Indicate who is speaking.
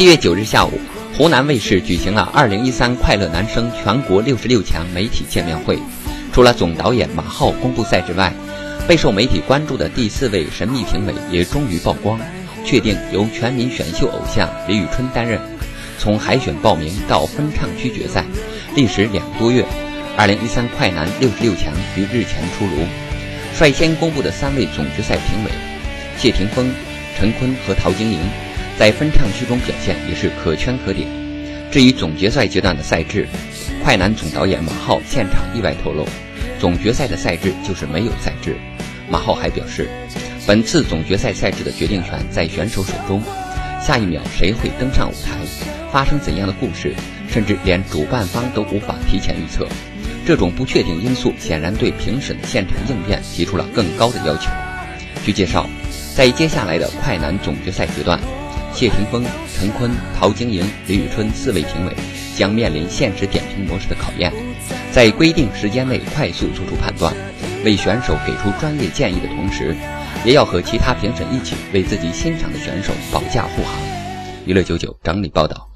Speaker 1: 7月9日下午，湖南卫视举行了2013快乐男声全国66强媒体见面会。除了总导演马浩公布赛制外，备受媒体关注的第4位神秘评委也终于曝光，确定由全民选秀偶像李宇春担任。从海选报名到分唱区决赛，历时2个多月。2013快男66强于日前出炉，率先公布的3位总决赛评委谢霆锋、陈坤和陶晶莹，在分唱区中表现也是可圈可点。至于总决赛阶段的赛制，快男总导演马浩现场意外透露，总决赛的赛制就是没有赛制。马浩还表示，本次总决赛赛制的决定权在选手手中，下一秒谁会登上舞台，发生怎样的故事，甚至连主办方都无法提前预测。这种不确定因素显然对评审的现场应变提出了更高的要求。据介绍，在接下来的快男总决赛阶段，谢霆锋、陈坤、陶晶莹、李宇春4位评委将面临限时点评模式的考验，在规定时间内快速做出判断，为选手给出专业建议的同时，也要和其他评审一起为自己欣赏的选手保驾护航。娱乐99整理报道。